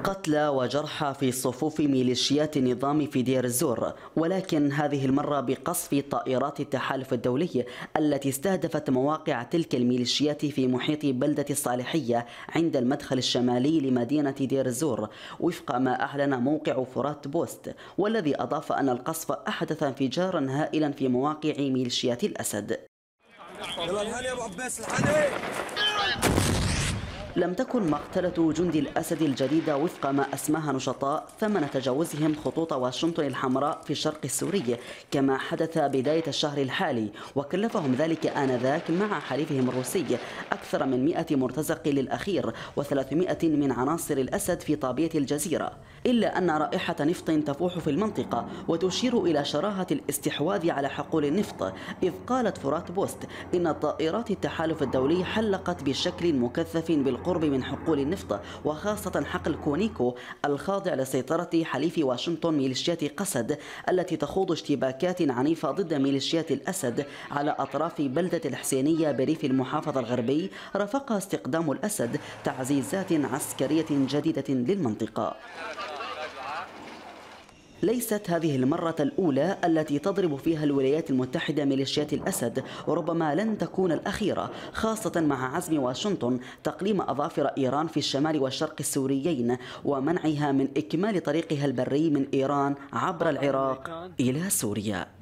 قتلى وجرحى في صفوف ميليشيات النظام في دير الزور، ولكن هذه المرة بقصف طائرات التحالف الدولي التي استهدفت مواقع تلك الميليشيات في محيط بلدة الصالحية عند المدخل الشمالي لمدينة دير الزور، وفق ما أعلن موقع فرات بوست، والذي أضاف أن القصف أحدث انفجارا هائلا في مواقع ميليشيات الأسد. لم تكن مقتلة جندي الأسد الجديدة وفق ما أسماها نشطاء ثمن تجاوزهم خطوط واشنطن الحمراء في الشرق السوري كما حدث بداية الشهر الحالي، وكلفهم ذلك آنذاك مع حليفهم الروسي أكثر من 100 مرتزق للأخير و300 من عناصر الأسد في طابية الجزيرة، إلا أن رائحة نفط تفوح في المنطقة وتشير إلى شراهة الاستحواذ على حقول النفط، إذ قالت فرات بوست إن طائرات التحالف الدولي حلقت بشكل مكثف بالقرب من حقول النفط، وخاصة حقل كونيكو الخاضع لسيطرة حليف واشنطن ميليشيات قسد التي تخوض اشتباكات عنيفة ضد ميليشيات الأسد على أطراف بلدة الحسينية بريف المحافظة الغربي، رافقها استقدام الأسد تعزيزات عسكرية جديدة للمنطقة. ليست هذه المرة الأولى التي تضرب فيها الولايات المتحدة ميليشيات الأسد، وربما لن تكون الأخيرة، خاصة مع عزم واشنطن تقليم أظافر إيران في الشمال والشرق السوريين ومنعها من إكمال طريقها البري من إيران عبر العراق إلى سوريا.